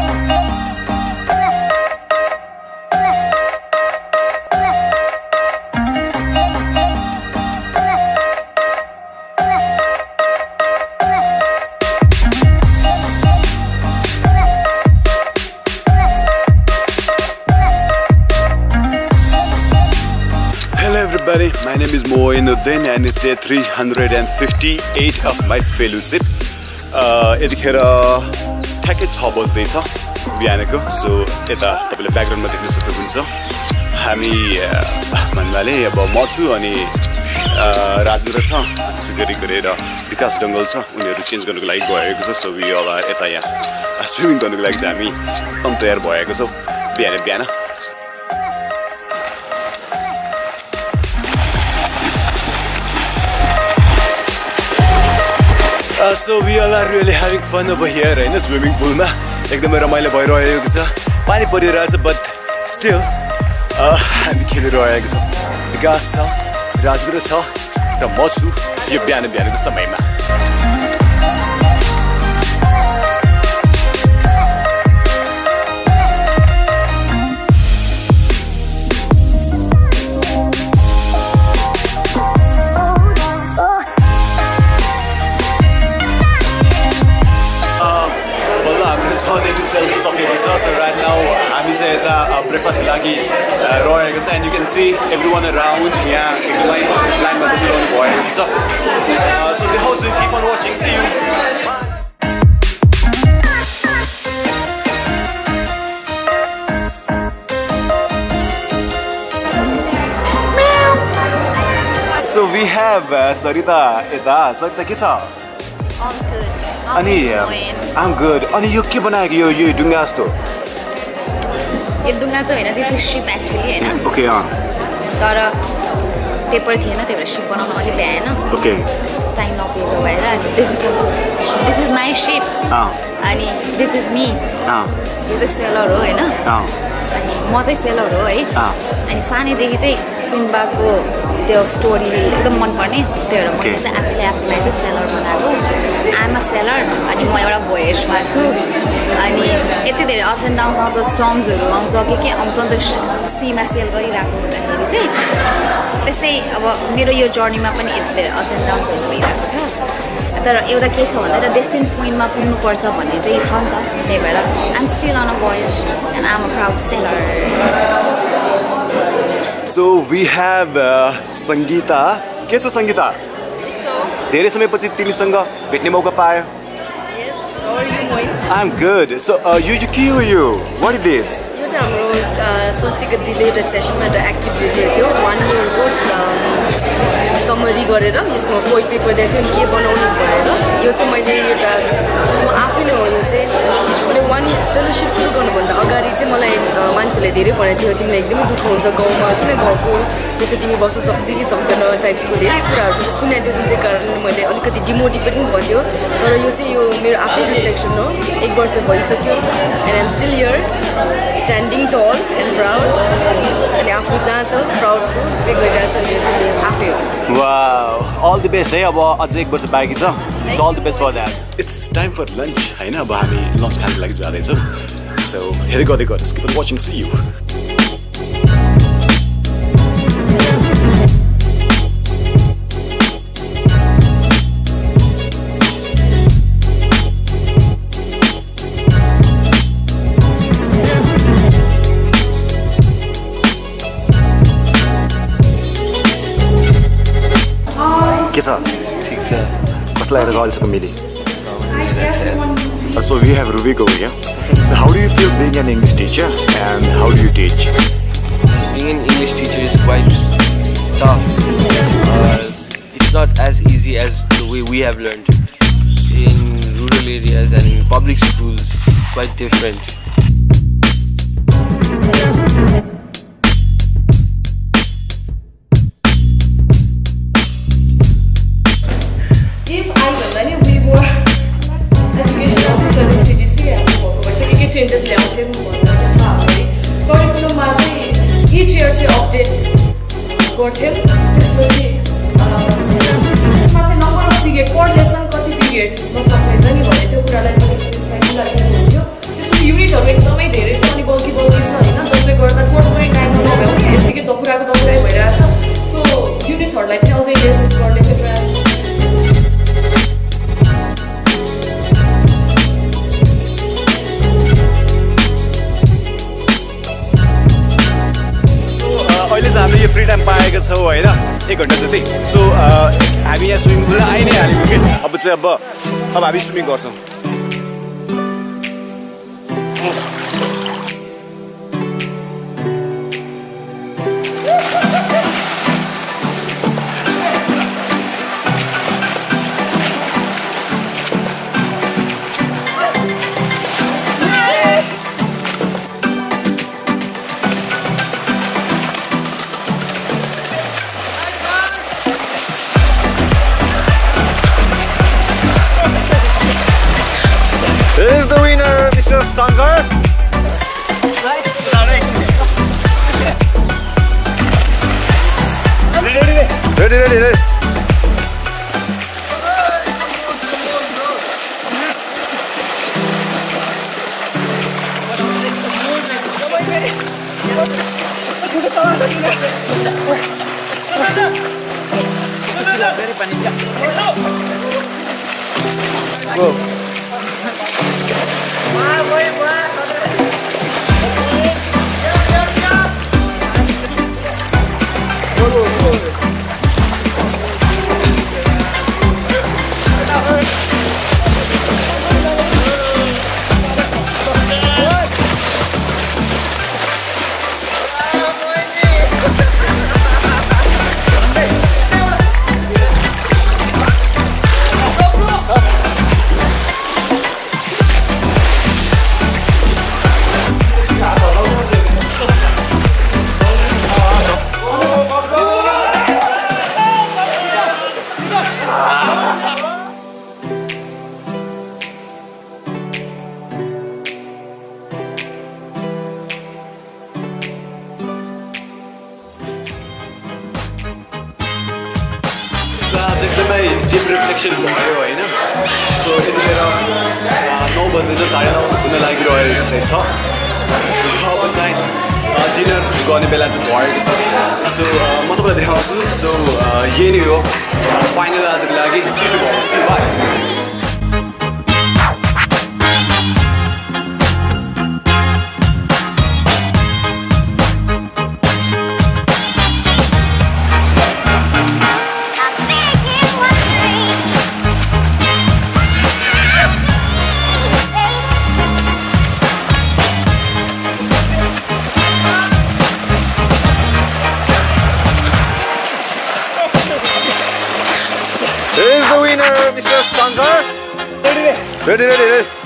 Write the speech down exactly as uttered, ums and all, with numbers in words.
Everybody, my name is Moin Uddin and it's day three hundred fifty-eight of my fellowship. यतिखेर ठ्याक्कै छ बज्दैछ बिहानको, so यता तपाईले ब्याकग्राउन्डमा देख्न सक्नुहुन्छ हामी भन्नाले अब म छु अनि राजु छ, त्यसै गरी गरेर विकास डङ्गल छ, उनीहरू चेन्ज गर्नको लागि गएको छ। सो वी अल आर यता यहाँ स्विमिङ गर्नको लागि चाहिँ हामी एकदम तयार भएको छौँ बिहान बिहान। Uh, so we all are really having fun over here in a swimming pool ma ekdamai ramailo bhairaheko cha pani pariरहेछ but still हामी खेलिरहेको छौँ। विकास छ, राजु छ र म छु यो बिहान बिहानको समयमा। So right now हामी चाहिँ यता ब्रेकफास्टको लागि रहेको छ and you can see everyone around यहाँ एकदमै लाइनमा बसिरहनु भएको छ। So the host will keep on watching. See you. So we have uh, Sarita यता Sarita के छ? I'm good. अनि I'm good. अनि यो के बनाएको यो यो ढुङ्गा जस्तो? यो ढुङ्गा चाहिँ हैन, दिस इज शिप एक्चुअली हैन। ओके अ तर पेपर थिएन, त्यही भएर शिप बनाउन अलि भ्याएन। ओके टाइम नपुगेको भएर अनि this is this is my ship. Uh अनि दिस इज मी। अ यो चाहिँ सेलर हो हैन। अ अनि म चाहिँ सेलर हो है। अ अनि सानैदेखि चाहिँ सिम्बाको त्यो स्टोरी एकदम मन पर्ने, त्यही भएर मैले चाहिँ आफूले आफूलाई चाहिँ सेलर बनाएको। आइएम अ सेलर अनि म एउटा भोयेजमा छु। अनि यति धेरै अप्स एन्ड डाउन्स आउँछ, स्टर्म्सहरू आउँछ, के के आउँछ नि त सीमा सेल गरिरहेको हुँदाखेरि चाहिँ त्यस्तै अब मेरो यो जर्नीमा पनि यति धेरै अप्स एन्ड डाउन्सहरू भइरहेको छ। तर एउटा के छ भन्दा डेस्टिनी पोइन्टमा पुग्नुपर्छ भन्ने चाहिँ छ नि त, त्यही भएर I'm still on a voyage and I'm a proud sailor. So we have uh, Sangeeta. के छ Sangeeta? धेरै समयपछि तिमीसँग भेट्ने मौका पायो। Yes, how are you, Moin? I'm good. So uh, you you के हो यो? What is this? यो चाहिँ हाम्रो स्वास्थ्यको डिलेड सेसनमा एउटा एक्टिभिटी थियो, वान इयरको समरी गरेर यसमा फोइल पेपर दिएको थियो अनि के बनाउनु भएर यो चाहिँ मैले एउटा म आफै नै हो। यो चाहिँ मैले वान फेलोसिप सुरु गर्नुभन्दा अगाडि चाहिँ मलाई मान्छेले धेरै भनेको थियो तिमीलाई एकदमै दुःख हुन्छ गाउँमा, किन गाउँको त्यसो तिमी बस्न सक्छ कि सक्दैन टाइप्सको धेरै कुराहरू चाहिँ सुनेको थियो, जुन चाहिँ कारणले मैले अलिकति डिमोटिभेट पनि भएको थियो। तर यो चाहिँ यो मेरो आफ्नै रिफ्लेक्सन हो, एक वर्ष भइसक्यो and I'm still here standing tall and proud. अनि आफू जहाँ छ प्राउड छु, जे गरिरहेको छ यो चाहिँ आफै हो। Wow, all the best है। अब अझै एक वर्ष बाँकी छ। So all the best for that. It's time for lunch हैन, अब हामी लन्च खानको लागि जाँदैछौँ। So हेर्दै गर्दै गर्नुहोस्, keep on watching, see you. के छ? ठीक छ। कसलाई हेरेर गल्छ मिली? So we have Rubik over here. So how do you feel being an English teacher and how do you teach? Being an English teacher is quite tough. Uh, it's not as easy as the way we have learned. In rural areas and in public schools, it's quite different. If I when we were education officer in C D C, के changes ल्याउँथ्यौँ भन्दा चाहिँ छ हामीले करिकुलममा चाहिँ each year चाहिँ update गर्थ्यौँ। त्यसपछि त्यसमा चाहिँ number of period per lesson कति पिरियड बस्न सक्दैन नि भन्ने त्यो कुरालाई पनि त्यसमा मिलाइदिनु हुन्थ्यो। त्यसपछि युनिटहरू आएका छौँ होइन एक घन्टा जति सो हामी यहाँ स्विमिङ पुल आइ नै हालेको कि अब चाहिँ अब अब हामी स्विमिङ गर्छौँ Is the winner, Mister Sankar? Ready, ready, ready, ready, ready. Go. आज एकदमै डिप रिफ्लेक्सन भयो होइन सो यतिखेर नौ बजेर साढे नौ हुन लागिरहेको चाहिँ छ सो अब चाहिँ डिनर गर्ने बेला चाहिँ भएको छ सो म तपाईँलाई देखाउँछु सो यही नै हो फाइनल आजको लागि सिटु भएको छु bye Is the winner, Mister Sankar? Ready, ready, ready.